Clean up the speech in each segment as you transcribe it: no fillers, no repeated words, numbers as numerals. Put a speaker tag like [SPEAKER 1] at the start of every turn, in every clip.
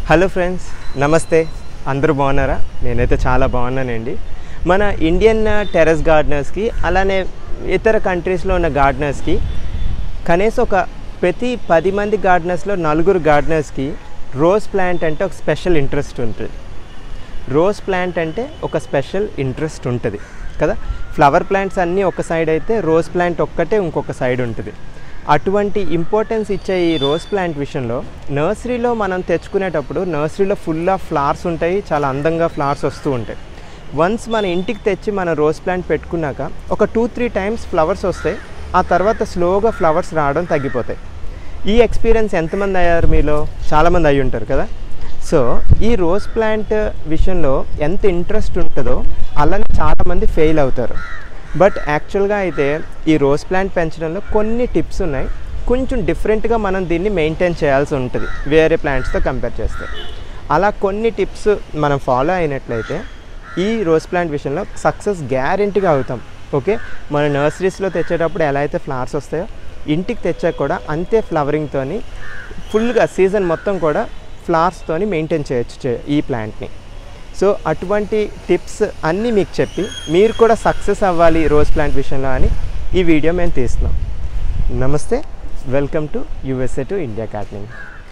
[SPEAKER 1] Hello friends, నమస్తే. అందరూ బాగున్నారా? నేనైతే చాలా బాగున్నానండి. మన ఇండియన్ టెర్రస్ గార్డెనర్స్కి అలానే ఇతర కంట్రీస్లో ఉన్న గార్డెనర్స్కి కనీసం ప్రతి 10 మంది గార్డెనర్స్లో 4 గార్డెనర్స్కి రోజ్ ప్లాంట్ అంటే ఒక స్పెషల్ ఇంట్రెస్ట్ ఉంటుంది. రోజ్ ప్లాంట్ అంటే ఒక స్పెషల్ ఇంట్రెస్ట్ ఉంటుంది కదా. ఫ్లవర్ ప్లాంట్స్ అన్నీ ఒక సైడ్ అయితే రోజ్ ప్లాంట్ ఒక్కటే ఇంకొక సైడ్ ఉంటుంది. అటువంటి ఇంపార్టెన్స్ ఇచ్చే ఈ రోజ్ ప్లాంట్ విషయంలో నర్సరీలో మనం తెచ్చుకునేటప్పుడు నర్సరీలో ఫుల్ ఆఫ్ ఫ్లవర్స్ ఉంటాయి, చాలా అందంగా ఫ్లవర్స్ వస్తూ ఉంటాయి. వన్స్ మన ఇంటికి తెచ్చి మనం రోజ్ ప్లాంట్ పెట్టుకున్నాక ఒక 2-3 టైమ్స్ ఫ్లవర్స్ వస్తాయి, ఆ తర్వాత స్లోగా ఫ్లవర్స్ రావడం తగ్గిపోతాయి. ఈ ఎక్స్పీరియన్స్ ఎంతమంది అయ్యారు? మీలో చాలామంది అయ్యి ఉంటారు కదా. సో ఈ రోజ్ ప్లాంట్ విషయంలో ఎంత ఇంట్రెస్ట్ ఉంటుందో అలానే చాలామంది ఫెయిల్ అవుతారు. బట్ యాక్చువల్గా అయితే ఈ రోజ్ ప్లాంట్ పెంచడంలో కొన్ని టిప్స్ ఉన్నాయి. కొంచెం డిఫరెంట్గా మనం దీన్ని మెయింటైన్ చేయాల్సి ఉంటుంది వేరే ప్లాంట్స్తో కంపేర్ చేస్తే. అలా కొన్ని టిప్స్ మనం ఫాలో అయినట్లయితే ఈ రోజ్ ప్లాంట్ విషయంలో సక్సెస్ గ్యారెంటీగా అవుతాం. ఓకే, మన నర్సరీస్లో తెచ్చేటప్పుడు ఎలా అయితే ఫ్లవర్స్ వస్తాయో ఇంటికి తెచ్చాక కూడా అంతే ఫ్లవరింగ్తోని ఫుల్గా సీజన్ మొత్తం కూడా ఫ్లవర్స్తోని మెయింటైన్ చేయొచ్చు ఈ ప్లాంట్ని. సో అటువంటి టిప్స్ అన్నీ మీకు చెప్పి మీరు కూడా సక్సెస్ అవ్వాలి రోజ్ ప్లాంట్ విషయంలో అని ఈ వీడియో మేము తీస్తున్నాం. నమస్తే, welcome to USA to India gardening.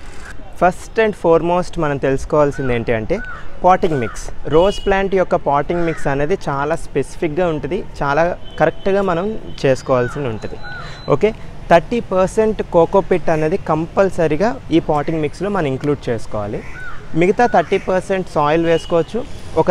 [SPEAKER 1] First and foremost మనం తెలుసుకోవాల్సింది ఏంటి అంటే పాటింగ్ మిక్స్. రోజ్ ప్లాంట్ యొక్క పాటింగ్ మిక్స్ అనేది చాలా స్పెసిఫిక్గా ఉంటుంది, చాలా కరెక్ట్గా మనం చేసుకోవాల్సి ఉంటుంది. ఓకే, 30% కోకోపిట్ అనేది కంపల్సరీగా ఈ పాటింగ్ మిక్స్లో మనం ఇంక్లూడ్ చేసుకోవాలి. మిగతా 30% సాయిల్ వేసుకోవచ్చు. ఒక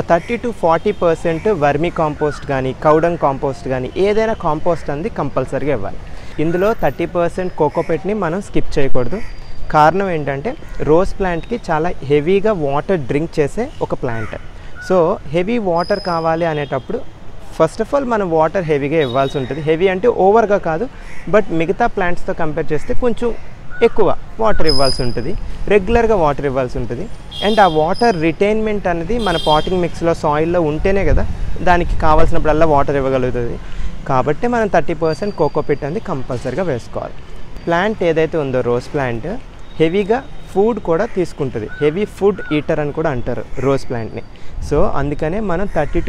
[SPEAKER 1] 30-40% వర్మీ కాంపోస్ట్ కానీ కౌడంగ్ కాంపోస్ట్ కానీ ఏదైనా కాంపోస్ట్ అనేది కంపల్సరీగా ఇవ్వాలి. ఇందులో 30% కోకోపిట్ని మనం స్కిప్ చేయకూడదు. కారణం ఏంటంటే రోజ్ ప్లాంట్కి చాలా హెవీగా వాటర్ డ్రింక్ చేసే ఒక ప్లాంట్. సో హెవీ వాటర్ కావాలి అనేటప్పుడు ఫస్ట్ ఆఫ్ ఆల్ మనం వాటర్ హెవీగా ఇవ్వాల్సి ఉంటుంది. హెవీ అంటే ఓవర్గా కాదు, బట్ మిగతా ప్లాంట్స్తో కంపేర్ చేస్తే కొంచెం ఎక్కువ వాటర్ ఇవ్వాల్సి ఉంటుంది, రెగ్యులర్గా వాటర్ ఇవ్వాల్సి ఉంటుంది. అండ్ ఆ వాటర్ రిటైన్మెంట్ అనేది మన పాటింగ్ మిక్స్లో సాయిల్లో ఉంటేనే కదా దానికి కావాల్సినప్పుడల్లా వాటర్ ఇవ్వగలుగుతుంది. కాబట్టి మనం 30% కోకోపిట్ అనేది కంపల్సరీగా వేసుకోవాలి. ప్లాంట్ ఏదైతే ఉందో రోజ్ ప్లాంట్ హెవీగా ఫుడ్ కూడా తీసుకుంటుంది. హెవీ ఫుడ్ ఈటర్ అని కూడా అంటారు రోజ్ ప్లాంట్ని. సో అందుకనే మనం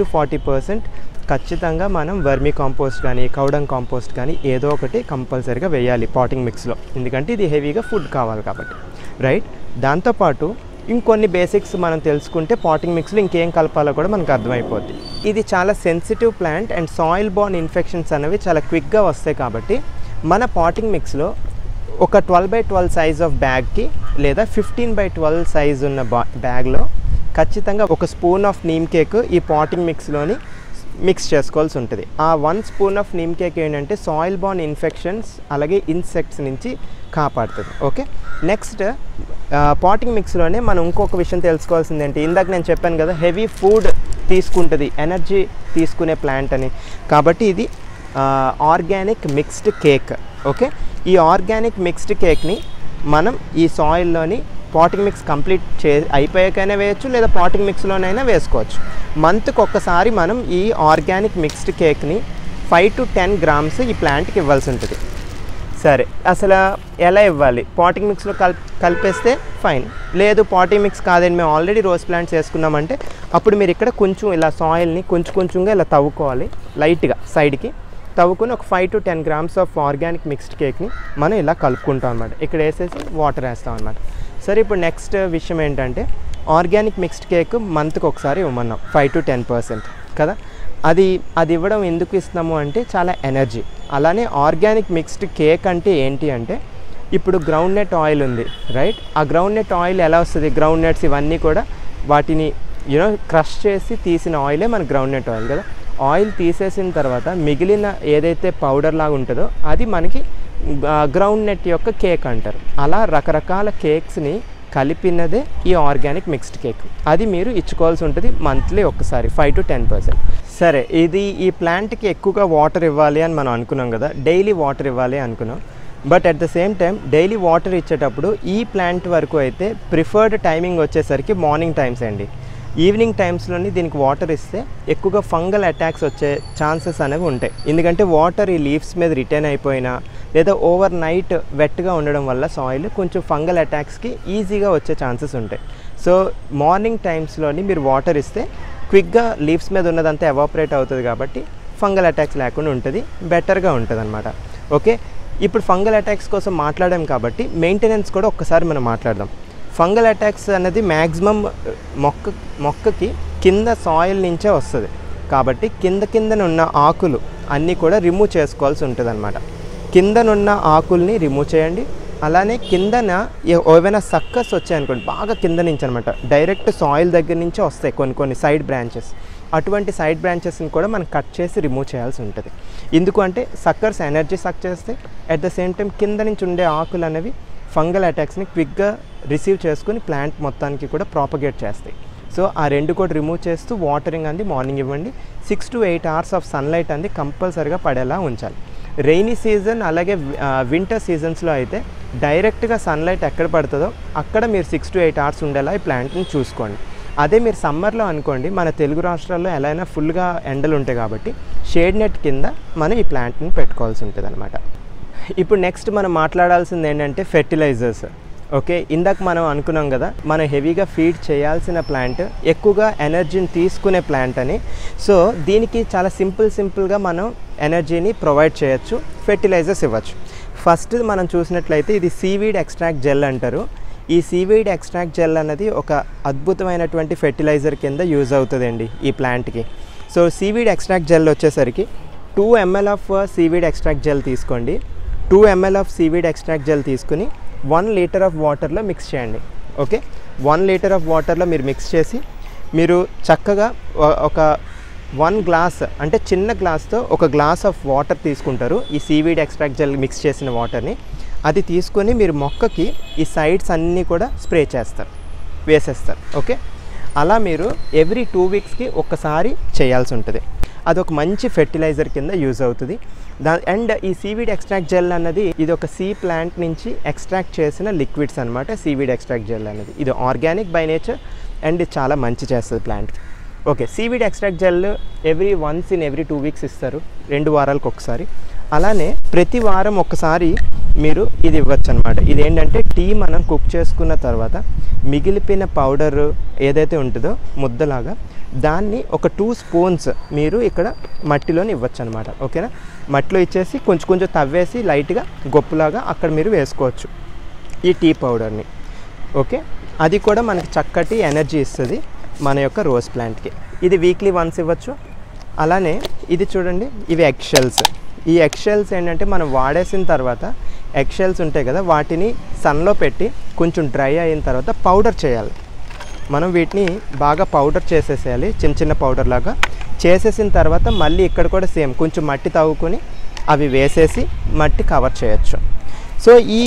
[SPEAKER 1] 30-40% ఖచ్చితంగా మనం వర్మీ కాంపోస్ట్ కానీ కౌడంగ్ కాంపోస్ట్ కానీ ఏదో ఒకటి కంపల్సరీగా వేయాలి పాటింగ్ మిక్స్లో, ఎందుకంటే ఇది హెవీగా ఫుడ్ కావాలి కాబట్టి. రైట్, దాంతోపాటు ఇంకొన్ని బేసిక్స్ మనం తెలుసుకుంటే పాటింగ్ మిక్స్లో ఇంకేం కలపాలో కూడా మనకు అర్థమైపోద్ది. ఇది చాలా sensitive plant and soil borne infections అనేవి చాలా క్విక్గా వస్తాయి. కాబట్టి మన పాటింగ్ మిక్స్లో ఒక 12x12 సైజ్ ఆఫ్ బ్యాగ్కి లేదా 15x12 సైజ్ ఉన్న బ్యాగ్లో ఖచ్చితంగా ఒక స్పూన్ ఆఫ్ నీమ్ కేక్ ఈ పాటింగ్ మిక్స్లోని మిక్స్ చేసుకోవాల్సి ఉంటుంది. ఆ 1 స్పూన్ ఆఫ్ నీమ్ కేక్ ఏంటంటే సాయిల్ బోర్న్ ఇన్ఫెక్షన్స్ అలాగే ఇన్సెక్ట్స్ నుంచి కాపాడుతుంది. ఓకే, నెక్స్ట్ పాటింగ్ మిక్స్లోనే మనం ఇంకొక విషయం తెలుసుకోవాల్సింది ఏంటి, ఇందాక నేను చెప్పాను కదా హెవీ ఫుడ్ తీసుకుంటుంది, ఎనర్జీ తీసుకునే ప్లాంట్ అని. కాబట్టి ఇది ఆర్గానిక్ మిక్స్డ్ కేక్. ఓకే, ఈ ఆర్గానిక్ మిక్స్డ్ కేక్ని మనం ఈ సాయిల్లోని పాటింగ్ మిక్స్ కంప్లీట్ అయిపోయాకైనా వేయచ్చు, లేదా పాటింగ్ మిక్స్లోనైనా వేసుకోవచ్చు. మంత్కి ఒక్కసారి మనం ఈ ఆర్గానిక్ మిక్స్డ్ కేక్ని 5-10 గ్రామ్స్ ఈ ప్లాంట్కి ఇవ్వాల్సి ఉంటుంది. సరే, అసలు ఎలా ఇవ్వాలి? పాటింగ్ మిక్స్లో కలిపేస్తే ఫైన్, లేదు పాటింగ్ మిక్స్ కాదండి మేము ఆల్రెడీ రోజ్ ప్లాంట్స్ వేసుకున్నామంటే అప్పుడు మీరు ఇక్కడ కొంచెం ఇలా సాయిల్ని కొంచెంగా ఇలా తవ్వుకోవాలి, లైట్గా సైడ్కి తవ్వుకొని ఒక 5-10 గ్రామ్స్ ఆఫ్ ఆర్గానిక్ మిక్స్డ్ కేక్ని మనం ఇలా కలుపుకుంటాం అన్నమాట. ఇక్కడ వేసేసి వాటర్ వేస్తాం అన్నమాట. సరే, ఇప్పుడు నెక్స్ట్ విషయం ఏంటంటే ఆర్గానిక్ మిక్స్డ్ కేక్ మంత్కి ఒకసారి ఇవ్వమన్నాం 5-10% కదా. అది ఇవ్వడం ఎందుకు ఇస్తున్నాము అంటే చాలా ఎనర్జీ. అలానే ఆర్గానిక్ మిక్స్డ్ కేక్ అంటే ఏంటి అంటే ఇప్పుడు గ్రౌండ్ నట్ ఆయిల్ ఉంది, రైట్? ఆ గ్రౌండ్ నట్ ఆయిల్ ఎలా వస్తుంది? గ్రౌండ్ నట్స్ ఇవన్నీ కూడా వాటిని క్రష్ చేసి తీసిన ఆయిలే మన గ్రౌండ్ నట్ ఆయిల్ కదా. ఆయిల్ తీసేసిన తర్వాత మిగిలిన ఏదైతే పౌడర్ లాగా ఉంటుందో అది మనకి గ్రౌండ్ నట్ యొక్క కేక్ అంటారు. అలా రకరకాల కేక్స్ని కలిపినదే ఈ ఆర్గానిక్ మిక్స్డ్ కేక్. అది మీరు ఇచ్చుకోవాల్సి ఉంటుంది మంత్లీ ఒక్కసారి 5-10%. సరే, ఈ ప్లాంట్కి ఎక్కువగా వాటర్ ఇవ్వాలి అని మనం అనుకున్నాం కదా, డైలీ వాటర్ ఇవ్వాలి అనుకున్నాం. But at the same time daily water ఇచ్చేటప్పుడు ఈ ప్లాంట్ వరకు అయితే ప్రిఫర్డ్ టైమింగ్ వచ్చేసరికి మార్నింగ్ టైమ్స్ అండి. ఈవినింగ్ టైమ్స్లోని దీనికి వాటర్ ఇస్తే ఎక్కువగా ఫంగల్ అటాక్స్ వచ్చే ఛాన్సెస్ అనేవి ఉంటాయి. ఎందుకంటే వాటర్ ఈ లీవ్స్ మీద రిటైన్ అయిపోయినా లేదా ఓవర్ నైట్ వెట్గా ఉండడం వల్ల సాయిల్ కొంచెం ఫంగల్ అటాక్స్కి ఈజీగా వచ్చే ఛాన్సెస్ ఉంటాయి. సో మార్నింగ్ టైమ్స్లోని మీరు వాటర్ ఇస్తే క్విక్గా లీవ్స్ మీద ఉన్నదంతా ఎవాపరేట్ అవుతుంది కాబట్టి ఫంగల్ అటాక్స్ లేకుండా ఉంటుంది, బెటర్గా ఉంటుంది అనమాట. ఓకే, ఇప్పుడు ఫంగల్ అటాక్స్ కోసం మాట్లాడాం కాబట్టి మెయింటెనెన్స్ కూడా ఒక్కసారి మనం మాట్లాడదాం. ఫంగల్ అటాక్స్ అనేది మ్యాక్సిమం మొక్కకి కింద సాయిల్ నుంచే వస్తుంది కాబట్టి కిందనున్న ఆకులు అన్నీ కూడా రిమూవ్ చేసుకోవాల్సి ఉంటుంది అనమాట. కిందనున్న ఆకుల్ని రిమూవ్ చేయండి. అలానే కిందన ఏవైనా సక్కస్ వచ్చాయనుకోండి, బాగా కింద నుంచి అనమాట, డైరెక్ట్ సాయిల్ దగ్గర నుంచే వస్తాయి కొన్ని సైడ్ బ్రాంచెస్. అటువంటి సైడ్ బ్రాంచెస్ని కూడా మనం కట్ చేసి రిమూవ్ చేయాల్సి ఉంటుంది. ఎందుకంటే సక్కర్స్ ఎనర్జీ సక్ చేస్తాయి, అట్ ద సేమ్ టైం కింద నుంచి ఉండే ఆకులు అనేవి ఫంగల్ అటాక్స్ని క్విక్గా రిసీవ్ చేసుకుని ప్లాంట్ మొత్తానికి కూడా ప్రాపగేట్ చేస్తాయి. సో ఆ రెండు కూడా రిమూవ్ చేస్తూ వాటరింగ్ అంది మార్నింగ్ ఇవ్వండి. 6 to 8 hours ఆఫ్ సన్లైట్ అంది కంపల్సరీగా పడేలా ఉంచాలి. రెయినీ సీజన్ అలాగే వింటర్ సీజన్స్లో అయితే డైరెక్ట్గా సన్లైట్ ఎక్కడ పడుతుందో అక్కడ మీరు 6 to 8 hours ఉండేలా ఈ ప్లాంట్ని చూసుకోండి. అదే మీరు సమ్మర్లో అనుకోండి, మన తెలుగు రాష్ట్రాల్లో ఎలా అయినా ఫుల్గా ఎండలు ఉంటాయి కాబట్టి షేడ్ నెట్ కింద మనం ఈ ప్లాంట్ని పెట్టుకోవాల్సి ఉంటుంది అనమాట. ఇప్పుడు నెక్స్ట్ మనం మాట్లాడాల్సింది ఏంటంటే ఫెర్టిలైజర్స్. ఓకే, ఇందాక మనం అనుకున్నాం కదా, మనం హెవీగా ఫీడ్ చేయాల్సిన ప్లాంట్, ఎక్కువగా ఎనర్జీని తీసుకునే ప్లాంట్ అని. సో దీనికి చాలా సింపుల్గా మనం ఎనర్జీని ప్రొవైడ్ చేయొచ్చు, ఫెర్టిలైజర్స్ ఇవ్వచ్చు. ఫస్ట్ మనం చూసినట్లయితే ఇది సీవీడ్ ఎక్స్ట్రాక్ట్ జెల్ అంటారు. ఈ సీవీడ్ ఎక్స్ట్రాక్ట్ జెల్ అనేది ఒక అద్భుతమైనటువంటి ఫెర్టిలైజర్ కింద యూజ్ అవుతుందండి ఈ ప్లాంట్కి. సో సీవీడ్ ఎక్స్ట్రాక్ట్ జెల్ వచ్చేసరికి 2 ml of seaweed extract gel తీసుకోండి. 2 ml of seaweed extract gel తీసుకుని 1 లీటర్ ఆఫ్ వాటర్లో మిక్స్ చేయండి. ఓకే, 1 లీటర్ ఆఫ్ వాటర్లో మీరు మిక్స్ చేసి మీరు చక్కగా ఒక 1 గ్లాస్ అంటే చిన్న గ్లాస్తో 1 గ్లాస్ ఆఫ్ వాటర్ తీసుకుంటారు. ఈ సీవీడ్ ఎక్స్ట్రాక్ట్ జెల్ మిక్స్ చేసిన వాటర్ని అది తీసుకొని మీరు మొక్కకి ఈ సైడ్స్ అన్నీ కూడా స్ప్రే వేసేస్తారు. ఓకే, అలా మీరు ఎవ్రీ 2 weeksకి ఒక్కసారి చేయాల్సి ఉంటుంది. అదొక మంచి ఫెర్టిలైజర్ కింద యూజ్ అవుతుంది. అండ్ ఈ సీవీడ్ ఎక్స్ట్రాక్ట్ జెల్ అన్నది ఇది ఒక సీ ప్లాంట్ నుంచి ఎక్స్ట్రాక్ట్ చేసిన లిక్విడ్స్ అనమాట. సీవీడ్ ఎక్స్ట్రాక్ట్ జెల్ అనేది ఇది ఆర్గానిక్ బై నేచర్ అండ్ ఇది చాలా మంచి చేస్తుంది ప్లాంట్కి. Okay, seaweed extract gel once in every 2 weeks ఇస్తారు, 2 వారాలకు ఒకసారి. అలానే ప్రతి వారం ఒక్కసారి మీరు ఇది ఇవ్వచ్చు అనమాట. ఇదేంటంటే టీ మనం కుక్ చేసుకున్న తర్వాత మిగిలిపోయిన పౌడర్ ఏదైతే ఉంటుందో ముద్దలాగా దాన్ని ఒక 2 spoons మీరు ఇక్కడ మట్టిలోని ఇవ్వచ్చు అనమాట. ఓకేనా, మట్టిలో ఇచ్చేసి కొంచెం తవ్వేసి లైట్గా గొప్పులాగా అక్కడ మీరు వేసుకోవచ్చు ఈ టీ పౌడర్ని. ఓకే, అది కూడా మనకి చక్కటి ఎనర్జీ ఇస్తుంది మన యొక్క రోజ్ ప్లాంట్కి. ఇది వీక్లీ వన్స్ ఇవ్వచ్చు. అలానే ఇది చూడండి, ఇవి ఎగ్ షెల్స్. ఈ ఎగ్ షెల్స్ ఏంటంటే మనం వాడేసిన తర్వాత ఎగ్ షెల్స్ ఉంటాయి కదా, వాటిని సన్లో పెట్టి కొంచెం డ్రై అయిన తర్వాత పౌడర్ చేయాలి. మనం వీటిని బాగా పౌడర్ చేసేసేయాలి, చిన్న పౌడర్ లాగా చేసేసిన తర్వాత మళ్ళీ ఇక్కడ కూడా సేమ్ కొంచెం మట్టి తవ్వుకొని అవి వేసేసి మట్టి కవర్ చేయొచ్చు. సో ఈ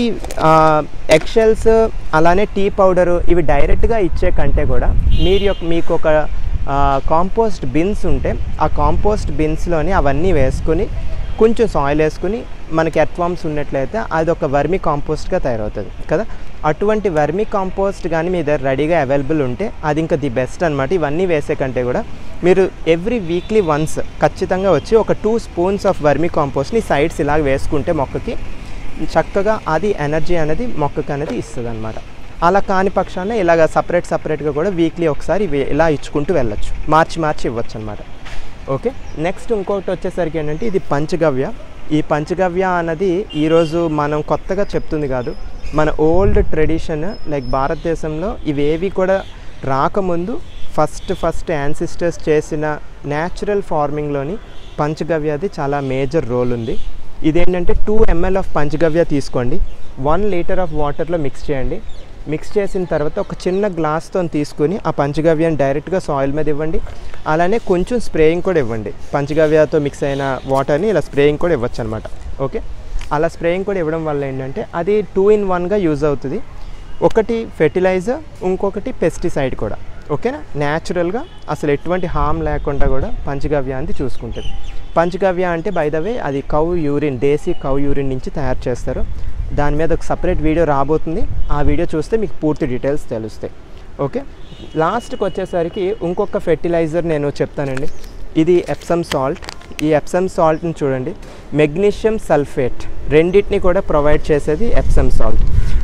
[SPEAKER 1] ఎగ్ షెల్స్ అలానే టీ పౌడరు ఇవి డైరెక్ట్గా ఇచ్చే కంటే కూడా మీకు ఒక కాంపోస్ట్ బిన్స్ ఉంటే ఆ కాంపోస్ట్ బిన్స్లోని అవన్నీ వేసుకొని కొంచెం సాయిల్ వేసుకుని మనకి ఎర్త్వామ్స్ ఉన్నట్లయితే అది ఒక వర్మీ కాంపోస్ట్గా తయారవుతుంది కదా. అటువంటి వర్మీ కాంపోస్ట్ కానీ మీ దగ్గర రెడీగా అవైలబుల్ ఉంటే అది ఇంకా ది బెస్ట్ అనమాట. ఇవన్నీ వేసే కంటే కూడా మీరు ఎవ్రీ వీక్లీ వన్స్ ఖచ్చితంగా వచ్చి ఒక 2 spoons ఆఫ్ వర్మీ కాంపోస్ట్ని సైడ్స్ ఇలాగ వేసుకుంటే మొక్కకి చక్కగా అది ఎనర్జీ అనేది మొక్కకి అనేది ఇస్తుంది అనమాట. అలా కాని పక్షాన ఇలాగ సపరేట్గా కూడా వీక్లీ ఒకసారి ఇలా ఇచ్చుకుంటూ వెళ్ళొచ్చు, మార్చి ఇవ్వచ్చు అనమాట. ఓకే, నెక్స్ట్ ఇంకొకటి వచ్చేసరికి ఏంటంటే ఇది పంచగవ్య. ఈ పంచగవ్య అన్నది ఈరోజు మనం కొత్తగా చెప్తుంది కాదు, మన ఓల్డ్ ట్రెడిషన్. లైక్ భారతదేశంలో ఇవేవి కూడా రాకముందు ఫస్ట్ యాన్సిస్టర్స్ చేసిన న్యాచురల్ ఫార్మింగ్లోని పంచగవ్యది చాలా మేజర్ రోల్ ఉంది. ఇదేంటంటే 2 ml ఆఫ్ పంచగవ్య తీసుకోండి, 1 లీటర్ ఆఫ్ వాటర్లో మిక్స్ చేయండి. మిక్స్ చేసిన తర్వాత ఒక చిన్న గ్లాస్తో తీసుకుని ఆ పంచగవ్యాన్ని డైరెక్ట్గా సాయిల్ మీద ఇవ్వండి. అలానే కొంచెం స్ప్రేయింగ్ కూడా ఇవ్వండి. పంచగవ్యతో మిక్స్ అయిన వాటర్ని ఇలా స్ప్రేయింగ్ కూడా ఇవ్వచ్చు అనమాట. ఓకే, అలా స్ప్రేయింగ్ కూడా ఇవ్వడం వల్ల ఏంటంటే అది 2 in 1గా యూజ్ అవుతుంది. ఒకటి ఫెర్టిలైజర్, ఇంకొకటి పెస్టిసైడ్ కూడా. ఓకేనా, న్యాచురల్గా అసలు ఎటువంటి హామ్ లేకుండా కూడా పంచగవ్య అనేది చూసుకుంటుంది. పంచగవ్య అంటే బై ద వే అది దేశీ కౌ యూరిన్ నుంచి తయారు చేస్తారు. దాని మీద ఒక సపరేట్ వీడియో రాబోతుంది, ఆ వీడియో చూస్తే మీకు పూర్తి డీటెయిల్స్ తెలుస్తాయి. ఓకే, లాస్ట్కి వచ్చేసరికి ఇంకొక ఫెర్టిలైజర్ నేను చెప్తానండి. ఇది ఎప్సమ్ సాల్ట్. ఈ ఎప్సమ్ సాల్ట్ని చూడండి, మెగ్నీషియం సల్ఫేట్ రెండింటిని కూడా ప్రొవైడ్ చేసేది ఎప్సమ్ సాల్ట్.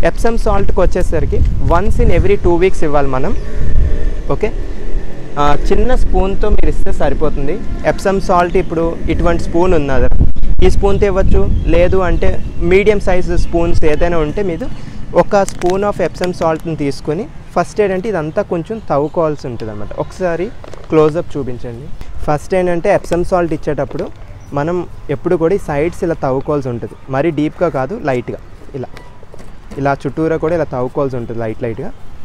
[SPEAKER 1] ఎప్సమ్ సాల్ట్కి వచ్చేసరికి వన్స్ ఇన్ ఎవ్రీ 2 వీక్స్ ఇవ్వాలి మనం. ఓకే, చిన్న స్పూన్తో మీరు ఇస్తే సరిపోతుంది. ఎప్సమ్ సాల్ట్ ఇప్పుడు ఇటువంటి స్పూన్ ఉన్నది, ఈ స్పూన్తో ఇవ్వచ్చు. లేదు అంటే మీడియం సైజు స్పూన్స్ ఏదైనా ఉంటే మీరు ఒక స్పూన్ ఆఫ్ ఎప్సమ్ సాల్ట్ని తీసుకొని ఫస్ట్ ఏంటంటే ఇదంతా కొంచెం తవ్వుకోవాల్సి ఉంటుంది అన్నమాట. ఒకసారి క్లోజప్ చూపించండి. ఫస్ట్ ఏంటంటే ఎప్సమ్ సాల్ట్ ఇచ్చేటప్పుడు మనం ఎప్పుడు కూడా ఈ సైడ్స్ ఇలా తవ్వుకోవాల్సి ఉంటుంది. మరీ డీప్గా కాదు, లైట్గా ఇలా చుట్టూరా కూడా ఇలా తవ్వుకోవాల్సి ఉంటుంది లైట్గా.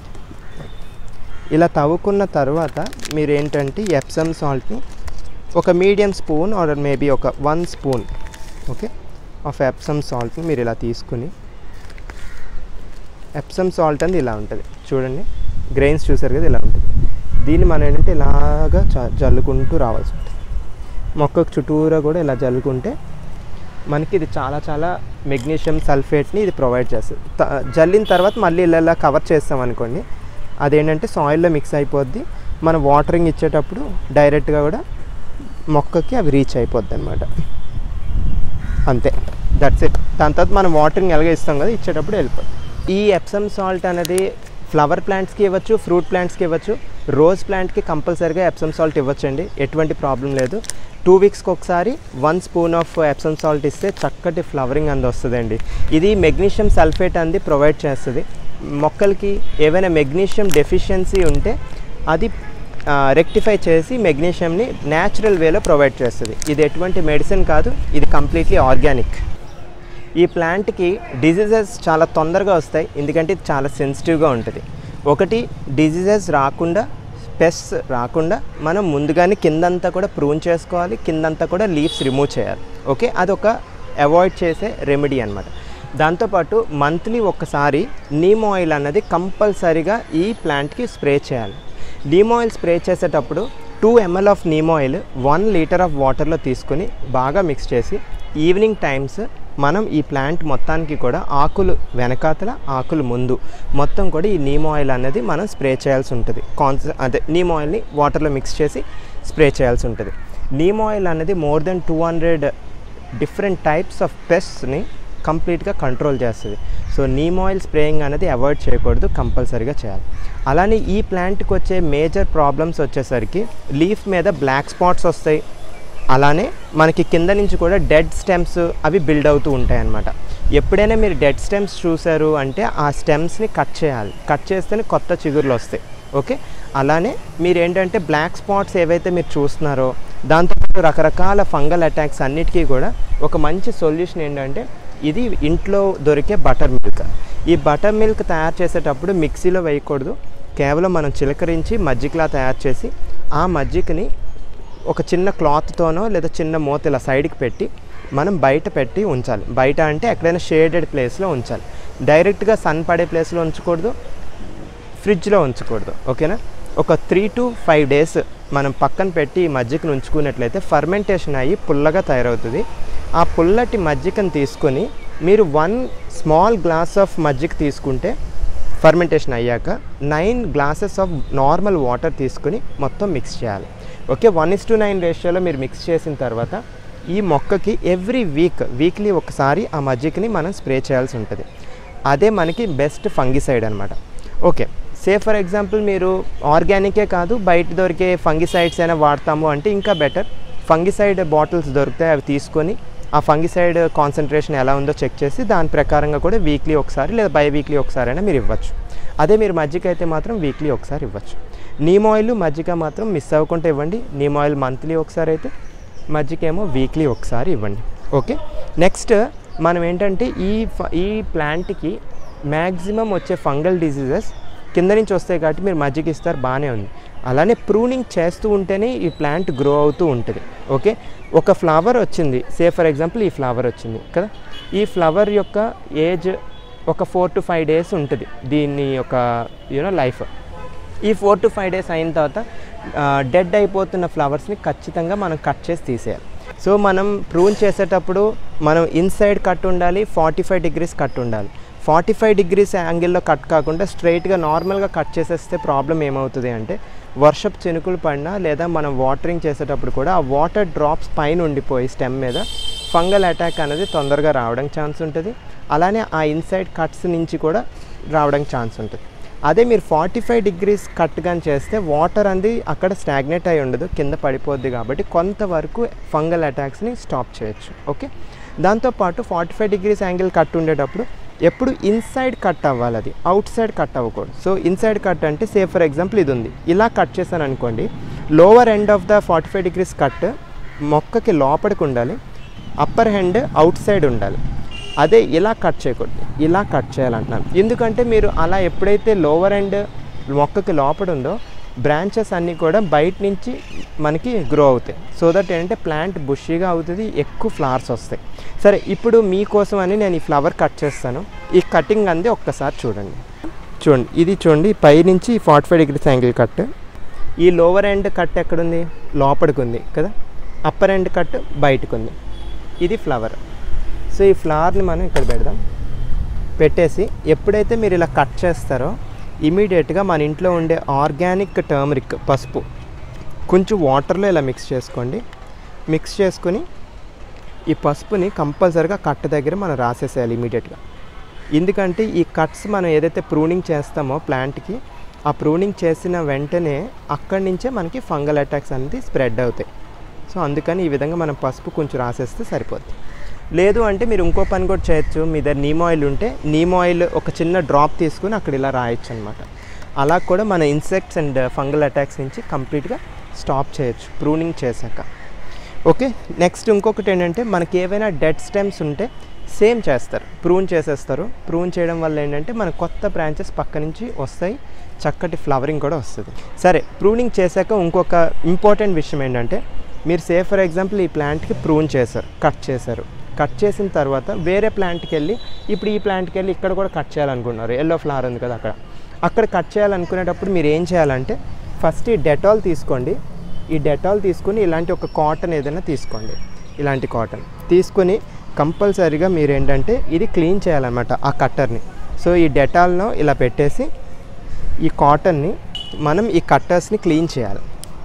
[SPEAKER 1] ఇలా తవ్వుకున్న తర్వాత మీరు ఏంటంటే ఈ ఎప్సమ్ సాల్ట్ని ఒక మీడియం స్పూన్ ఆర్ మేబీ ఒక 1 స్పూన్ ఓకే ఆఫ్ ఎప్సమ్ సాల్ట్ని మీరు ఇలా తీసుకుని, ఎప్సమ్ సాల్ట్ అనేది ఇలా ఉంటుంది చూడండి, గ్రెయిన్స్ చూసారు కదా ఇలా ఉంటుంది. దీన్ని మనం ఏంటంటే ఇలాగా జల్లుకుంటూ రావాల్సి ఉంటుంది. మొక్కకు చుట్టూరా కూడా ఇలా జల్లుకుంటే మనకి ఇది చాలా మెగ్నీషియం సల్ఫేట్ని ఇది ప్రొవైడ్ చేస్తుంది. జల్లిన తర్వాత మళ్ళీ ఇలా కవర్ చేస్తాం అనుకోండి, అదేంటంటే సాయిల్లో మిక్స్ అయిపోద్ది. మనం వాటరింగ్ ఇచ్చేటప్పుడు డైరెక్ట్గా కూడా మొక్కకి అవి రీచ్ అయిపోద్ది అనమాట. అంతే, దట్స్ ఇట్. దాని తర్వాత మనం వాటరింగ్ ఎలాగ ఇస్తాం కదా, ఇచ్చేటప్పుడు వెళ్ళిపోద్ది. ఈ ఎప్సమ్ సాల్ట్ అనేది ఫ్లవర్ ప్లాంట్స్కి ఇవ్వచ్చు, ఫ్రూట్ ప్లాంట్స్కి ఇవ్వచ్చు. రోజ్ ప్లాంట్కి కంపల్సరీగా ఎప్సమ్ సాల్ట్ ఇవ్వచ్చండి, ఎటువంటి ప్రాబ్లం లేదు. 2 వీక్స్కి ఒకసారి 1 స్పూన్ ఆఫ్ ఎప్సమ్ సాల్ట్ ఇస్తే చక్కటి ఫ్లవరింగ్ అంది వస్తుందండి. ఇది మెగ్నీషియం సల్ఫేట్ అంది ప్రొవైడ్ చేస్తుంది. మొక్కలకి ఏవైనా మెగ్నీషియం డెఫిషియన్సీ ఉంటే అది రెక్టిఫై చేసి మెగ్నీషియంని న్యాచురల్ వేలో ప్రొవైడ్ చేస్తుంది. ఇది ఎటువంటి మెడిసిన్ కాదు, ఇది కంప్లీట్లీ ఆర్గానిక్. ఈ ప్లాంట్కి డిజీజెస్ చాలా తొందరగా వస్తాయి, ఎందుకంటే ఇది చాలా సెన్సిటివ్గా ఉంటుంది. ఒకటి, డిజీజెస్ రాకుండా, పెస్ట్స్ రాకుండా మనం ముందుగానే కిందంతా కూడా ప్రూన్ చేసుకోవాలి, కిందంతా కూడా లీవ్స్ రిమూవ్ చేయాలి. ఓకే, అదొక అవాయిడ్ చేసే రెమెడీ అనమాట. దాంతోపాటు మంత్లీ ఒక్కసారి నీమ్ ఆయిల్ అన్నది కంపల్సరీగా ఈ ప్లాంట్కి స్ప్రే చేయాలి. నీమ్ ఆయిల్ స్ప్రే చేసేటప్పుడు 2 ml of neem oil 1 litre of వాటర్లో తీసుకొని బాగా మిక్స్ చేసి ఈవినింగ్ టైమ్స్ మనం ఈ ప్లాంట్ మొత్తానికి కూడా ఆకులు వెనకాతల, ఆకులు ముందు మొత్తం కూడా ఈ నీమ్ ఆయిల్ అనేది మనం స్ప్రే చేయాల్సి ఉంటుంది. అదే నీమ్ ఆయిల్ని వాటర్లో మిక్స్ చేసి స్ప్రే చేయాల్సి ఉంటుంది. నీమ్ ఆయిల్ అనేది more than 200 different types of పెస్ట్ని కంప్లీట్గా కంట్రోల్ చేస్తుంది. సో నీమ్ ఆయిల్ స్ప్రేయింగ్ అనేది అవాయిడ్ చేయకూడదు, కంపల్సరీగా చేయాలి. అలానే ఈ ప్లాంట్కి వచ్చే మేజర్ ప్రాబ్లమ్స్ వచ్చేసరికి లీఫ్ మీద బ్లాక్ స్పాట్స్ వస్తాయి. అలానే మనకి కింద నుంచి కూడా డెడ్ స్టెమ్స్ అవి బిల్డ్ అవుతూ ఉంటాయి అన్నమాట. ఎప్పుడైనా మీరు డెడ్ స్టెమ్స్ చూసారు అంటే ఆ స్టెమ్స్ని కట్ చేయాలి, కట్ చేస్తేనే కొత్త చిగుర్లు వస్తాయి. ఓకే, అలానే మీరు ఏంటంటే బ్లాక్ స్పాట్స్ ఏవైతే మీరు చూస్తున్నారో దాంతోపాటు రకరకాల ఫంగల్ అటాక్స్ అన్నిటికీ కూడా ఒక మంచి సొల్యూషన్ ఏంటంటే ఇది ఇంట్లో దొరికే బటర్ మిల్క్. ఈ బటర్ మిల్క్ తయారు చేసేటప్పుడు మిక్సీలో వేయకూడదు, కేవలం మనం చిలకరించి మజ్జిగలా తయారు చేసి ఆ మజ్జిగని ఒక చిన్న క్లాత్తోనో లేదా చిన్న మూత ఇలా సైడ్కి పెట్టి మనం బయట పెట్టి ఉంచాలి. బయట అంటే ఎక్కడైనా షేడెడ్ ప్లేస్లో ఉంచాలి, డైరెక్ట్గా సన్ పడే ప్లేస్లో ఉంచకూడదు, ఫ్రిడ్జ్లో ఉంచకూడదు. ఓకేనా, ఒక 3 to 5 days మనం పక్కన పెట్టి ఈ మజ్జిగను ఉంచుకున్నట్లయితే ఫర్మెంటేషన్ అయ్యి పుల్లగా తయారవుతుంది. ఆ పుల్లటి మజ్జిగను తీసుకొని మీరు 1 స్మాల్ గ్లాస్ ఆఫ్ మజ్జిగ తీసుకుంటే ఫర్మెంటేషన్ అయ్యాక 9 glasses ఆఫ్ నార్మల్ వాటర్ తీసుకొని మొత్తం మిక్స్ చేయాలి. ఓకే, 1:9 రేషియోలో మీరు మిక్స్ చేసిన తర్వాత ఈ మొక్కకి వీక్లీ ఒకసారి ఆ మజ్జిగని మనం స్ప్రే చేయాల్సి ఉంటుంది. అదే మనకి బెస్ట్ ఫంగిసైడ్ అనమాట. ఓకే, సే ఫర్ ఎగ్జాంపుల్ మీరు ఆర్గానికే కాదు బయట దొరికే ఫంగిసైడ్స్ అయినా వాడతాము అంటే ఇంకా బెటర్. ఫంగిసైడ్ బాటిల్స్ దొరుకుతాయి, అవి తీసుకొని ఆ ఫంగిసైడ్ కాన్సన్ట్రేషన్ ఎలా ఉందో చెక్ చేసి దాని ప్రకారంగా కూడా వీక్లీ ఒకసారి లేదా బై-వీక్లీ ఒకసారి అయినా మీరు ఇవ్వచ్చు. అదే మీరు మజ్జిగ అయితే మాత్రం వీక్లీ ఒకసారి ఇవ్వచ్చు. నీమ్ ఆయిల్ మజ్జిగ మాత్రం మిస్ అవ్వకుండా ఇవ్వండి. నీమ్ ఆయిల్ మంత్లీ ఒకసారి అయితే, మజ్జిగ ఏమో వీక్లీ ఒకసారి ఇవ్వండి. ఓకే, నెక్స్ట్ మనం ఏంటంటే ఈ ప్లాంట్కి మ్యాక్సిమం వచ్చే ఫంగల్ డిసీజెస్ కింద నుంచి వస్తాయి కాబట్టి మీరు మజ్జిగ ఇస్తారు, బాగానే ఉంది. అలానే ప్రూనింగ్ చేస్తూ ఉంటేనే ఈ ప్లాంట్ గ్రో అవుతూ ఉంటుంది. ఓకే, ఒక ఫ్లవర్ వచ్చింది, సే ఫర్ ఎగ్జాంపుల్ ఈ ఫ్లవర్ వచ్చింది కదా, ఈ ఫ్లవర్ యొక్క ఏజ్ ఒక 4 to 5 days ఉంటుంది దీని యొక్క లైఫ్. ఈ 4 to 5 days అయిన తర్వాత డెడ్ అయిపోతున్న ఫ్లవర్స్ని ఖచ్చితంగా మనం కట్ చేసి తీసేయాలి. సో మనం ప్రూన్ చేసేటప్పుడు మనం ఇన్సైడ్ కట్ ఉండాలి, 45 degrees కట్ ఉండాలి. 45 degrees యాంగిల్లో కట్ కాకుండా స్ట్రైట్గా నార్మల్గా కట్ చేసేస్తే ప్రాబ్లం ఏమవుతుంది అంటే వర్షపు చినుకులు పడినా లేదా మనం వాటరింగ్ చేసేటప్పుడు కూడా ఆ వాటర్ డ్రాప్స్ పైన ఉండిపోయి స్టెమ్ మీద ఫంగల్ అటాక్ అనేది తొందరగా రావడానికి ఛాన్స్ ఉంటుంది. అలానే ఆ ఇన్సైడ్ కట్స్ నుంచి కూడా రావడానికి ఛాన్స్ ఉంటుంది. అదే మీరు 45 degrees కట్ కానీ చేస్తే వాటర్ అనేది అక్కడ స్టాగ్నేట్ అయి ఉండదు, కింద పడిపోద్ది. కాబట్టి కొంతవరకు ఫంగల్ అటాక్స్ని స్టాప్ చేయొచ్చు. ఓకే, దాంతోపాటు 45 degrees యాంగిల్ కట్ ఉండేటప్పుడు ఎప్పుడు ఇన్సైడ్ కట్ అవ్వాలి, అది అవుట్ సైడ్ కట్ అవ్వకూడదు. సో ఇన్సైడ్ కట్ అంటే సే ఫర్ ఎగ్జాంపుల్ ఇది ఉంది, ఇలా కట్ చేశాను అనుకోండి, lower end of the 45 degrees cut మొక్కకి లోపలికి ఉండాలి, అప్పర్ హ్యాండ్ అవుట్ సైడ్ ఉండాలి. అదే ఇలా కట్ చేయకూడదు, ఇలా కట్ చేయాలంటున్నాను. ఎందుకంటే మీరు అలా ఎప్పుడైతే లోవర్ ఎండ్ మొక్కకి లోపల ఉందో బ్రాంచెస్ అన్నీ కూడా బయట నుంచి మనకి గ్రో అవుతాయి. సో దట్ ఏంటంటే ప్లాంట్ బుషీగా అవుతుంది, ఎక్కువ ఫ్లవర్స్ వస్తాయి. సరే, ఇప్పుడు మీకోసం అని నేను ఈ ఫ్లవర్ కట్ చేస్తాను. ఈ కటింగ్ అంది ఒక్కసారి చూడండి. ఇది చూడండి, పైనుంచి 45 degrees యాంగిల్ కట్. ఈ లోవర్ ఎండ్ కట్ ఎక్కడుంది? లోపలికి ఉంది కదా. అప్పర్ ఎండ్ కట్ బయటకు ఉంది. ఇది ఫ్లవర్. సో ఈ ఫ్లవర్ని మనం ఇక్కడ పెడదాం. పెట్టేసి ఎప్పుడైతే మీరు ఇలా కట్ చేస్తారో ఇమీడియట్గా మన ఇంట్లో ఉండే ఆర్గానిక్ టర్మరిక్ పసుపు కొంచెం వాటర్లో ఇలా మిక్స్ చేసుకోండి. మిక్స్ చేసుకొని ఈ పసుపుని కంపల్సరీగా కట్ దగ్గర మనం రాసేసేయాలి ఇమీడియట్గా. ఎందుకంటే ఈ కట్స్ మనం ఏదైతే ప్రూనింగ్ చేస్తామో ప్లాంట్కి, ఆ ప్రూనింగ్ చేసిన వెంటనే అక్కడి నుంచే మనకి ఫంగల్ అటాక్స్ అనేది స్ప్రెడ్ అవుతాయి. సో అందుకని ఈ విధంగా మనం పసుపు కొంచెం రాసేస్తే సరిపోద్ది. లేదు అంటే మీరు ఇంకో పని కూడా చేయొచ్చు. మీ దగ్గర నీమ్ ఆయిల్ ఉంటే నీమ్ ఆయిల్ ఒక చిన్న డ్రాప్ తీసుకుని అక్కడ ఇలా రాయొచ్చు అనమాట. అలా కూడా మన ఇన్సెక్ట్స్ అండ్ ఫంగల్ అటాక్స్ నుంచి కంప్లీట్గా స్టాప్ చేయొచ్చు ప్రూనింగ్ చేశాక. ఓకే, నెక్స్ట్ ఇంకొకటి ఏంటంటే మనకి ఏవైనా డెడ్ స్టెమ్స్ ఉంటే సేమ్ చేస్తారు, ప్రూన్ చేసేస్తారు. ప్రూన్ చేయడం వల్ల ఏంటంటే మన కొత్త బ్రాంచెస్ పక్క నుంచి వస్తాయి, చక్కటి ఫ్లవరింగ్ కూడా వస్తుంది. సరే, ప్రూనింగ్ చేశాక ఇంకొక ఇంపార్టెంట్ విషయం ఏంటంటే మీరు సే ఫర్ ఎగ్జాంపుల్ ఈ ప్లాంట్కి ప్రూన్ చేశారు, కట్ చేశారు. కట్ చేసిన తర్వాత వేరే ప్లాంట్కి వెళ్ళి ఇప్పుడు ఈ ప్లాంట్కి వెళ్ళి ఇక్కడ కూడా కట్ చేయాలనుకున్నారు, ఎల్లో ఫ్లవర్ ఉంది కదా అక్కడ కట్ చేయాలనుకునేటప్పుడు మీరు ఏం చేయాలంటే ఫస్ట్ ఈ డెటాల్ తీసుకోండి. ఈ డెటాల్ తీసుకొని ఇలాంటి ఒక కాటన్ ఏదైనా తీసుకోండి, ఇలాంటి కాటన్ తీసుకొని కంపల్సరీగా మీరు ఏంటంటే ఇది క్లీన్ చేయాలన్నమాట ఆ కట్టర్ని. సో ఈ డెటాల్ను ఇలా పెట్టేసి ఈ కాటన్ని మనం ఈ కట్టర్స్ని క్లీన్ చేయాలి.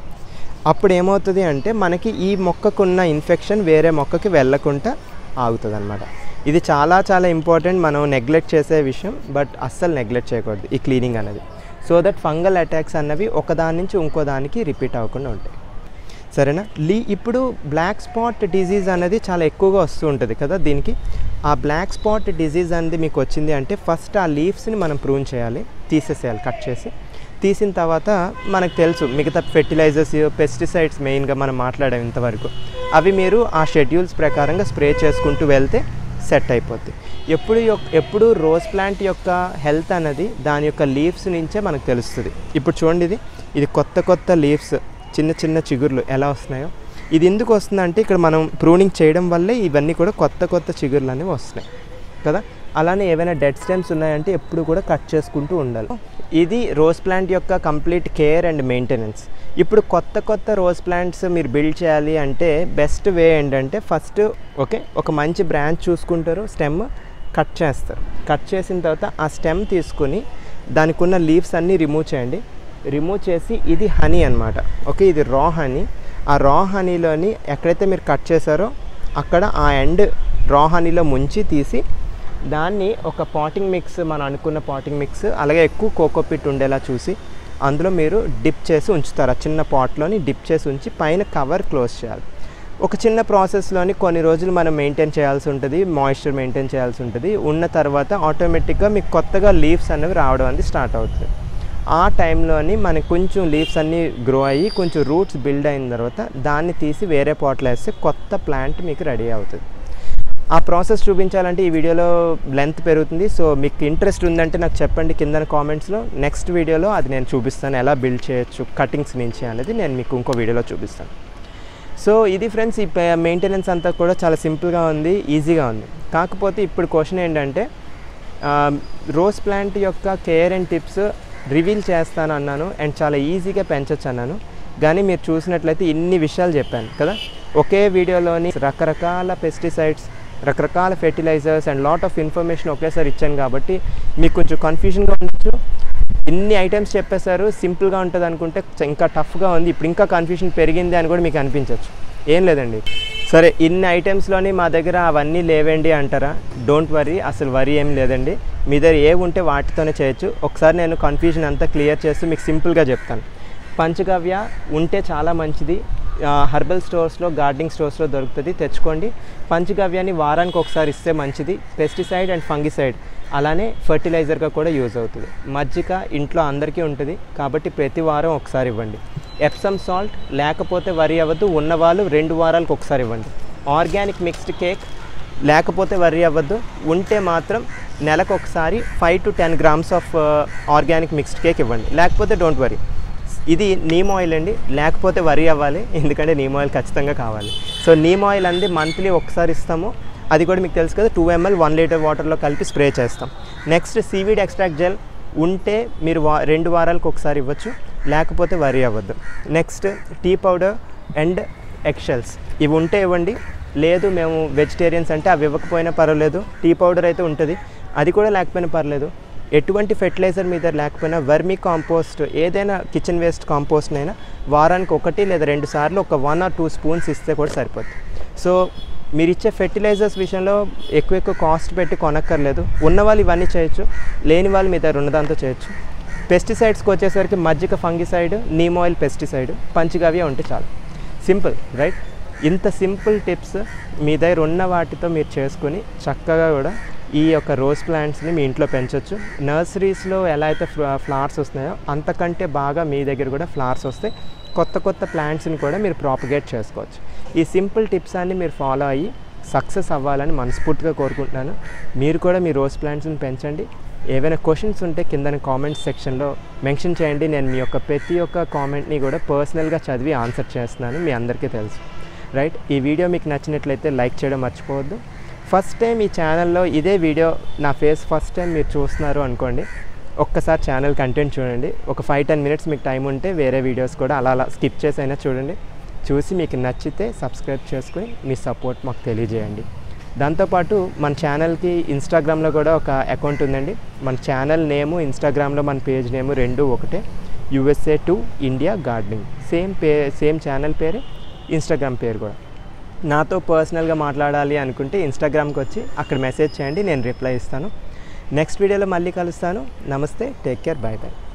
[SPEAKER 1] అప్పుడు ఏమవుతుంది అంటే మనకి ఈ మొక్కకున్న ఇన్ఫెక్షన్ వేరే మొక్కకి వెళ్ళకుండా ఆగుతుంది అనమాట. ఇది చాలా చాలా ఇంపార్టెంట్, మనం నెగ్లెక్ట్ చేసే విషయం, బట్ అస్సలు నెగ్లెక్ట్ చేయకూడదు ఈ క్లీనింగ్ అనేది. సో దట్ ఫంగల్ అటాక్స్ అన్నవి ఒకదాని నుంచి ఇంకో దానికి రిపీట్ అవ్వకుండా ఉంటాయి. సరేనా? ఇప్పుడు బ్లాక్ స్పాట్ డిజీజ్ అనేది చాలా ఎక్కువగా వస్తూ ఉంటుంది కదా దీనికి. ఆ బ్లాక్ స్పాట్ డిజీజ్ అనేది మీకు వచ్చింది అంటే ఫస్ట్ ఆ లీవ్స్ని మనం ప్రూన్ చేయాలి, తీసేసేయాలి. కట్ చేసి తీసిన తర్వాత మనకు తెలుసు మిగతా ఫెర్టిలైజర్స్, పెస్టిసైడ్స్ మెయిన్గా మనం మాట్లాడాం ఇంతవరకు, అవి మీరు ఆ షెడ్యూల్స్ ప్రకారంగా స్ప్రే చేసుకుంటూ వెళ్తే సెట్ అయిపోద్ది. ఎప్పుడు రోజ్ ప్లాంట్ యొక్క హెల్త్ అనేది దాని యొక్క లీవ్స్ నుంచే మనకు తెలుస్తుంది. ఇప్పుడు చూడండి, ఇది కొత్త లీవ్స్, చిన్న చిన్న చిగుర్లు ఎలా వస్తున్నాయో. ఇది ఎందుకు వస్తుందంటే ఇక్కడ మనం ప్రూనింగ్ చేయడం వల్లే ఇవన్నీ కూడా కొత్త చిగుర్లు అనేవి వస్తున్నాయి కదా. అలానే ఏవైనా డెడ్ స్టెమ్స్ ఉన్నాయంటే ఎప్పుడు కూడా కట్ చేసుకుంటూ ఉండాలి. ఇది రోజ్ ప్లాంట్ యొక్క కంప్లీట్ కేర్ అండ్ మెయింటెనెన్స్. ఇప్పుడు కొత్త రోజ్ ప్లాంట్స్ మీరు బిల్డ్ చేయాలి అంటే బెస్ట్ వే ఏంటంటే ఫస్ట్ ఒక మంచి బ్రాంచ్ చూసుకుంటారు, స్టెమ్ కట్ చేస్తారు. కట్ చేసిన తర్వాత ఆ స్టెమ్ తీసుకుని దానికి ఉన్న లీవ్స్ అన్నీ రిమూవ్ చేయండి. రిమూవ్ చేసి ఇది హనీ అనమాట. ఇది రా హనీ. ఆ రా హనీలోని ఎక్కడైతే మీరు కట్ చేశారో అక్కడ ఆ ఎండ్ రా హనీలో ముంచి తీసి దాన్ని ఒక పాటింగ్ మిక్స్, మనం అనుకున్న పాటింగ్ మిక్స్, అలాగే ఎక్కువ కోకోపిట్ ఉండేలా చూసి అందులో మీరు డిప్ చేసి ఉంచుతారు. ఆ చిన్న పాట్లోని డిప్ చేసి ఉంచి పైన కవర్ క్లోజ్ చేయాలి. ఒక చిన్న ప్రాసెస్లోని కొన్ని రోజులు మనం మెయింటైన్ చేయాల్సి ఉంటుంది, మాయిశ్చర్ మెయింటైన్ చేయాల్సి ఉంటుంది. ఉన్న తర్వాత ఆటోమేటిక్గా మీకు కొత్తగా లీవ్స్ అనేవి రావడం అనేది స్టార్ట్ అవుతుంది. ఆ టైంలోని మనకి కొంచెం లీవ్స్ అన్నీ గ్రో అయ్యి కొంచెం రూట్స్ బిల్డ్ అయిన తర్వాత దాన్ని తీసి వేరే పాట్లో వేస్తే కొత్త ప్లాంట్ మీకు రెడీ అవుతుంది. ఆ ప్రాసెస్ చూపించాలంటే ఈ వీడియోలో లెంత్ పెరుగుతుంది. సో మీకు ఇంట్రెస్ట్ ఉందంటే నాకు చెప్పండి కింద కామెంట్స్లో. నెక్స్ట్ వీడియోలో అది నేను చూపిస్తాను, ఎలా బిల్డ్ చేయొచ్చు కటింగ్స్ నుంచి అనేది నేను మీకు ఇంకో వీడియోలో చూపిస్తాను. సో ఇది ఫ్రెండ్స్, ఈ మెయింటెనెన్స్ అంతా కూడా చాలా సింపుల్గా ఉంది, ఈజీగా ఉంది. కాకపోతే ఇప్పుడు క్వశ్చన్ ఏంటంటే రోజ్ ప్లాంట్ యొక్క కేర్ అండ్ టిప్స్ రివీల్ చేస్తాను అన్నాను అండ్ చాలా ఈజీగా పెంచవచ్చు అన్నాను. కానీ మీరు చూసినట్లయితే ఇన్ని విషయాలు చెప్పాను కదా. ఒకే వీడియోలోని రకరకాల పెస్టిసైడ్స్, రకరకాల fertilisers and lot of information ఒకేసారి ఇచ్చాను కాబట్టి మీకు కొంచెం కన్ఫ్యూజన్గా ఉండొచ్చు. ఇన్ని ఐటమ్స్ చెప్పేశారు, సింపుల్గా ఉంటుంది అనుకుంటే ఇంకా టఫ్గా ఉంది, ఇప్పుడు ఇంకా కన్ఫ్యూజన్ పెరిగింది అని కూడా మీకు అనిపించవచ్చు. ఏం లేదండి, సరే, ఇన్ని ఐటమ్స్లోని మా దగ్గర అవన్నీ లేవండి అంటారా? డోంట్ వరీ, అసలు వరీ ఏం లేదండి. మీ దగ్గర ఏవి ఉంటే వాటితోనే చేయొచ్చు. ఒకసారి నేను కన్ఫ్యూజన్ అంతా క్లియర్ చేస్తూ మీకు సింపుల్గా చెప్తాను. పంచగవ్య ఉంటే చాలా మంచిది. హర్బల్ స్టోర్స్లో, గార్డెనింగ్ స్టోర్స్లో దొరుకుతుంది, తెచ్చుకోండి. పంచగవ్యాన్ని వారానికి ఒకసారి ఇస్తే మంచిది. పెస్టిసైడ్ అండ్ ఫంగిసైడ్, అలానే ఫర్టిలైజర్గా కూడా యూజ్ అవుతుంది. మజ్జిగ ఇంట్లో అందరికీ ఉంటుంది కాబట్టి ప్రతి వారం ఒకసారి ఇవ్వండి. ఎప్సమ్ సాల్ట్ లేకపోతే వరి అవ్వద్దు, ఉన్నవాళ్ళు 2 వారాలకు ఒకసారి ఇవ్వండి. ఆర్గానిక్ మిక్స్డ్ కేక్ లేకపోతే వరి అవ్వద్దు, ఉంటే మాత్రం నెలకు ఒకసారి 5 to 10 grams of organic mixed cake ఇవ్వండి. లేకపోతే డోంట్ వరీ. ఇది నీమ్ ఆయిల్ అండి, లేకపోతే వరి అవ్వాలి, ఎందుకంటే నీమ్ ఆయిల్ ఖచ్చితంగా కావాలి. సో నీమ్ ఆయిల్ అంది మంత్లీ ఒకసారి ఇస్తాము. అది కూడా మీకు తెలుసు కదా, 2 ml 1 liter వాటర్లో కలిపి స్ప్రే చేస్తాం. నెక్స్ట్ సీవీడ్ ఎక్స్ట్రాక్ట్ జెల్ ఉంటే మీరు 2 వారాలకు ఒకసారి ఇవ్వచ్చు, లేకపోతే వరి అవ్వద్దు. Next tea powder and eggshells, ఇవి ఉంటే ఇవ్వండి. లేదు మేము వెజిటేరియన్స్ అంటే అవి ఇవ్వకపోయినా పర్వాలేదు, టీ పౌడర్ అయితే ఉంటుంది, అది కూడా లేకపోయినా పర్లేదు. ఎటువంటి ఫెర్టిలైజర్ మీద లేకపోయినా వర్మీ కాంపోస్ట్, ఏదైనా కిచెన్ వేస్ట్ కాంపోస్ట్నైనా వారానికి 1 లేదా 2 సార్లు ఒక 1 or 2 spoons ఇస్తే కూడా సరిపోతుంది. సో మీరు ఇచ్చే ఫెర్టిలైజర్స్ విషయంలో ఎక్కువ కాస్ట్ పెట్టి కొనక్కర్లేదు. ఉన్నవాళ్ళు ఇవన్నీ చేయొచ్చు, లేని వాళ్ళు మీ దగ్గర ఉన్నదాంతో చేయొచ్చు. పెస్టిసైడ్స్కి వచ్చేసరికి మజ్జిగ fungicide, neem oil pesticide, panchagavya ఉంటే చాలు. Simple right? ఇంత సింపుల్ టిప్స్ మీ దగ్గర ఉన్న వాటితో మీరు చేసుకొని చక్కగా కూడా ఈ యొక్క రోజ్ ప్లాంట్స్ని మీ ఇంట్లో పెంచవచ్చు. నర్సరీస్లో ఎలా అయితే ఫ్లవర్స్ వస్తున్నాయో అంతకంటే బాగా మీ దగ్గర కూడా ఫ్లవర్స్ వస్తాయి. కొత్త ప్లాంట్స్ని కూడా మీరు ప్రాపగేట్ చేసుకోవచ్చు. ఈ సింపుల్ టిప్స్ అన్ని మీరు ఫాలో అయ్యి సక్సెస్ అవ్వాలని మనస్ఫూర్తిగా కోరుకుంటున్నాను. మీరు కూడా మీ రోజ్ ప్లాంట్స్ని పెంచండి. ఏవైనా క్వశ్చన్స్ ఉంటే కింద కామెంట్స్ సెక్షన్లో మెన్షన్ చేయండి. నేను మీ యొక్క ప్రతి ఒక్క కామెంట్ని కూడా పర్సనల్గా చదివి ఆన్సర్ చేస్తున్నాను, మీ అందరికీ తెలుసు రైట్? ఈ వీడియో మీకు నచ్చినట్లయితే లైక్ చేయడం మర్చిపోవద్దు. ఫస్ట్ టైం ఈ ఛానల్లో ఇదే వీడియో నా ఫేస్ ఫస్ట్ టైం మీరు చూస్తున్నారు అనుకోండి, ఒక్కసారి ఛానల్ కంటెంట్ చూడండి. ఒక 5-10 minutes మీకు టైం ఉంటే వేరే వీడియోస్ కూడా అలా స్కిప్ చేసి అయినా చూడండి. చూసి మీకు నచ్చితే సబ్స్క్రైబ్ చేసుకుని మీ సపోర్ట్ మాకు తెలియజేయండి. దాంతోపాటు మన ఛానల్కి ఇన్స్టాగ్రామ్లో కూడా ఒక అకౌంట్ ఉందండి. మన ఛానల్ నేము, ఇన్స్టాగ్రామ్లో మన పేజ్ నేము 2 ఒకటే, USA to India gardening. Same channel పేరే, ఇన్స్టాగ్రామ్ పేరు కూడా. నాతో పర్సనల్గా మాట్లాడాలి అనుకుంటే ఇన్స్టాగ్రామ్కి వచ్చి అక్కడ మెసేజ్ చేయండి, నేను రిప్లై ఇస్తాను. నెక్స్ట్ వీడియోలో మళ్ళీ కలుస్తాను. నమస్తే, టేక్ కేర్, బాయ్ బాయ్.